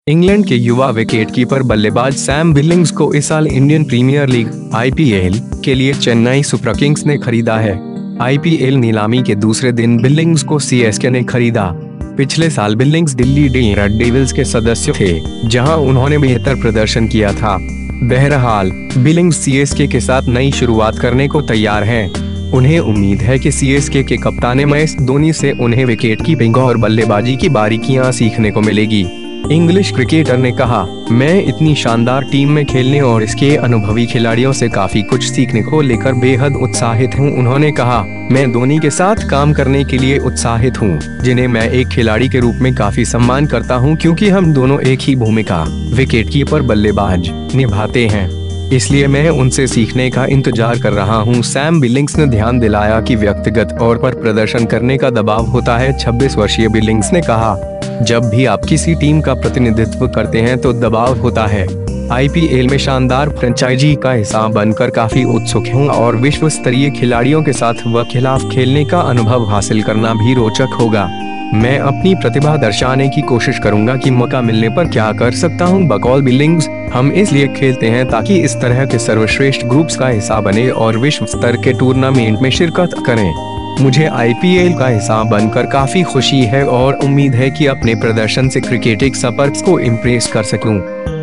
England के युवा wicketkeeper बल्लेबाज सैम बिलिंग्स को इस साल इंडियन प्रीमियर लीग (आईपीएल) के लिए चेन्नई सुपर किंग्स ने खरीदा है। आईपीएल नीलामी के दूसरे दिन बिलिंग्स को सीएसके ने खरीदा। पिछले साल बिलिंग्स दिल्ली डेयरडेविल्स के सदस्य थे, जहां उन्होंने बेहतर प्रदर्शन किया था। बहरहाल, बिलिंग्स सीएसके के साथ नई शुरुआत करने को तैयार हैं। उन्हें उम्मीद है कि सीएसके के कप्तान एमएस धोनी से उन्हें विकेटकीपिंग और बल्लेबाजी की बारीकियां सीखने को मिलेगी। इंग्लिश क्रिकेटर ने कहा, मैं इतनी शानदार टीम में खेलने और इसके अनुभवी खिलाड़ियों से काफी कुछ सीखने को लेकर बेहद उत्साहित हूं। उन्होंने कहा, मैं धोनी के साथ काम करने के लिए उत्साहित हूं, जिन्हें मैं एक खिलाड़ी के रूप में काफी सम्मान करता हूं, क्योंकि हम दोनों एक ही भूमिका विकेटकीपर बल्लेबाज निभाते हैं। इसलिए मैं उनसे सीखने का इंतजार कर रहा हूं। सैम बिलिंग्स ने ध्यान दिलाया कि व्यक्तिगत तौर पर प्रदर्शन करने का दबाव होता है। 26 वर्षीय बिलिंग्स ने कहा, जब भी आप किसी टीम का प्रतिनिधित्व करते हैं तो दबाव होता है। आईपीएल में शानदार फ्रेंचाइजी का हिस्सा बनकर काफी उत्सुक हूं और विश्व स्तरीय खिलाड़ियों के साथ खिलाफ खेलने का अनुभव हासिल करना भी रोचक होगा। मैं अपनी प्रतिभा दर्शाने की कोशिश करूंगा कि मौका मिलने पर क्या कर सकता हूं। बकौल बिलिंग्स, हम इसलिए खेलते हैं ताकि इस तरह के सर्वश्रेष्ठ ग्रुप्स का हिस्सा बने और विश्व स्तर के टूर्नामेंट में शिरकत करें। मुझे आईपीएल का हिस्सा बनकर काफी खुशी है और उम्मीद है कि अपने प्रदर्शन से क्रिकेटिक सपर्स को इम्प्रेस कर सकूं।